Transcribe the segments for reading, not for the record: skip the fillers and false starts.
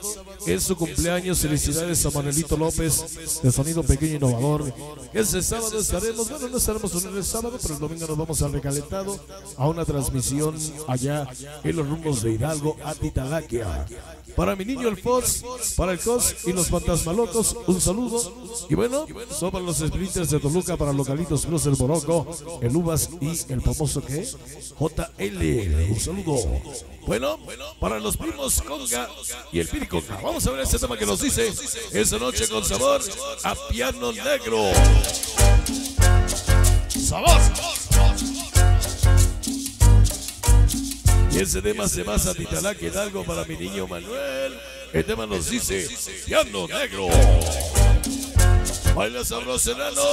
es su cumpleaños. Felicidades a Manuelito López de Sonido Pequeño Innovador. Ese sábado estaremos, bueno, no estaremos el sábado, pero el domingo nos vamos al recalentado a una transmisión allá en los rumbos de Hidalgo, Atitalaquia. Para mi niño el Foz, para el Cos y los fantasmalocos, un saludo. Y bueno, son para los sprinters de Toluca, para Localitos Cruz, el Morocco, el Uvas y el famoso que JL, un saludo. Bueno, para los primos Conga y el Piri Conga, vamos a ver este tema que nos dice: esa noche con sabor a piano negro. Sabor. Y ese tema se va a Atitalaquia, Hidalgo, para mi niño Manuel. El tema nos dice: piano negro. Baila sabroso, enano.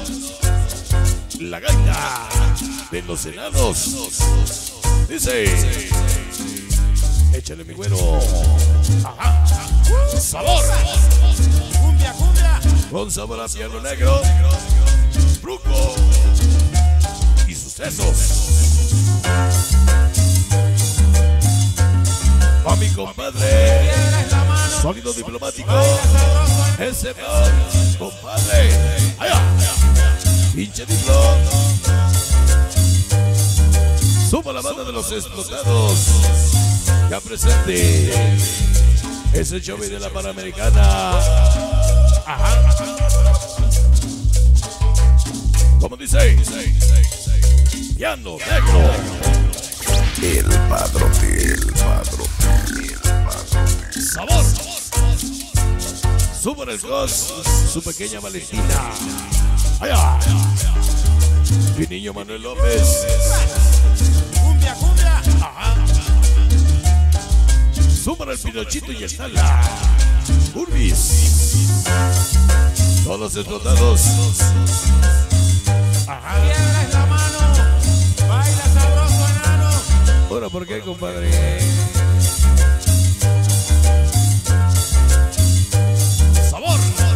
La gaita de los enanos. Dice: échale, mi güero. Ajá. Sabor. Cumbia, cumbia. Con sabor a piano negro. Bruco. Y sucesos. A mi compadre, sonido diplomático, ese compadre, allá, pinche diplo. Suma la banda de los explotados, ya presente, ese Chovy de la Panamericana. Ajá. Como dice, piano negro. El padrote, el padrote. Sabor. Super el Cos, su pequeña Valentina. Allá. Mi niño Manuel López. Cumbia, cumbia. Ajá. Super el Pinochito y el Tala. Urbis. Todos los explotados. Ajá. Piedras la mano. Baila sabroso, enano. Bueno, ¿por qué, compadre? Sabor.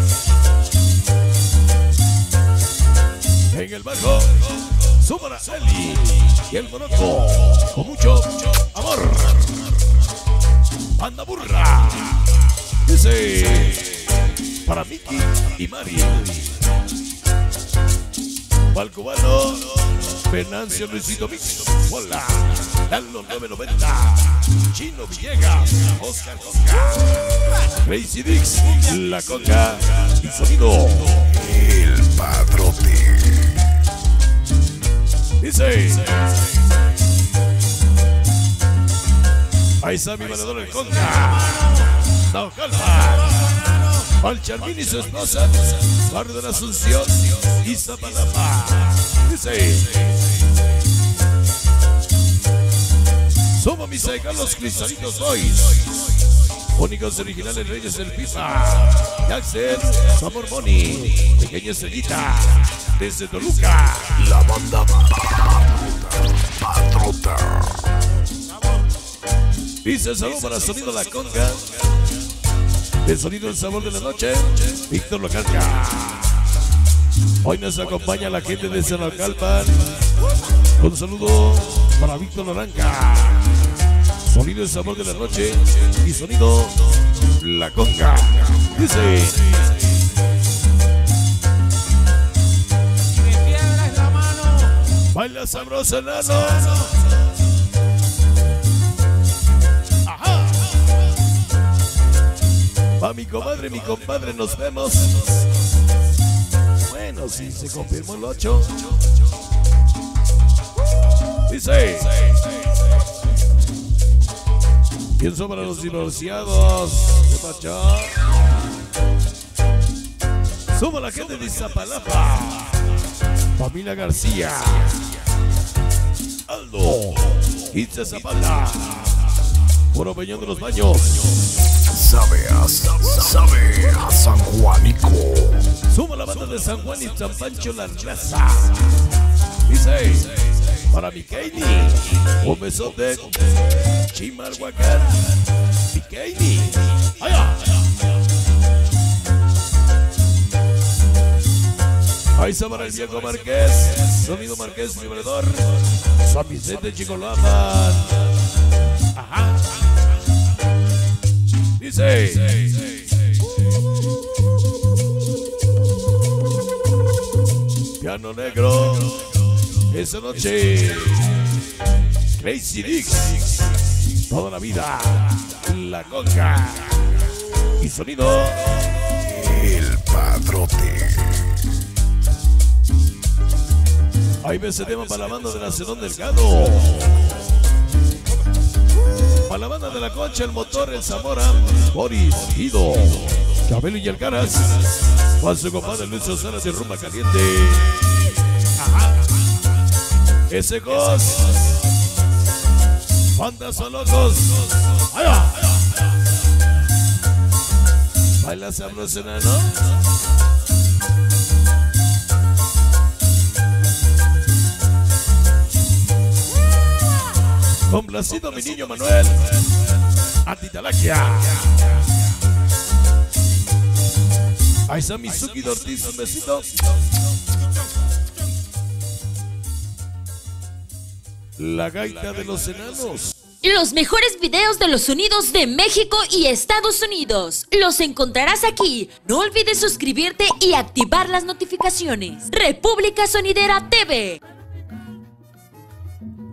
En el bajo, Súmara Eli y el Morocco, con mucho amor. Banda Burra. Dice: para Miki y Mari. Para el cubano, Venancio Luisito Mix. Hola. Dalo 990. Chino Villegas. Oscar Coca. Crazy Dix. La Coca. Y sonido. El padrote. Dice: ahí está mi valedor el Conga. Naucalpan. Al Charmín y su esposa. Barrio de la Asunción. Iztapalapa. Dice: somos mis Carlos Cristalitos Boys. Únicos originales reyes del FIFA. Jackson, Amor Boni. Pequeña Estrellita. Desde Toluca. La banda padrota. Dice: saludo para Sonido La Conga. El sonido del sabor de la noche. Víctor Localca. Hoy nos acompaña la gente de Zenocalpan. Un saludo para Víctor Loranca. Sonido el sabor de la noche y sonido La Conga. Dice: Y de piedras la mano. baila sabroso, enano. Ajá. Pa' mi comadre, mi compadre, nos vemos. Bueno, si se confirmó el 8. Dice: pienso para los divorciados. ¿Qué pacha? Somos la gente de Iztapalapa. Familia García. Aldo. Itza Zapata. Puro Peñón de los Baños. Sabe a San Juanico. Suma la banda de San Juan y San Pancho La Raza. Dice: para mi Keini, un besote. Chimalhuacán. Mi Keini. Allá. Ahí está para el viejo Marqués. Sonido Marqués, vibrador. San Vicente Chicolapan. Ajá. Dice. Piano negro. Esa noche. Crazy Dicks. Toda la vida. La conga. Y sonido. El Padrote. Ahí ve ese tema para la banda de la Zenón Delgado. Para la banda de la Concha, el Motor, el Zamora, Boris, Ido, Chabelo y el Caras. Juan su compadre Luis Osana de Rumba Caliente. Ajá. Ese Gos. Bandas son locos. Ahí va. Baila sabroso, ¿no? Complacido mi niño Manuel. Antitalaquia. Ahí está Mizuki de Ortiz, un besito. La gaita de los enanos. Los mejores videos de los sonidos de México y Estados Unidos los encontrarás aquí. No olvides suscribirte y activar las notificaciones. República Sonidera TV.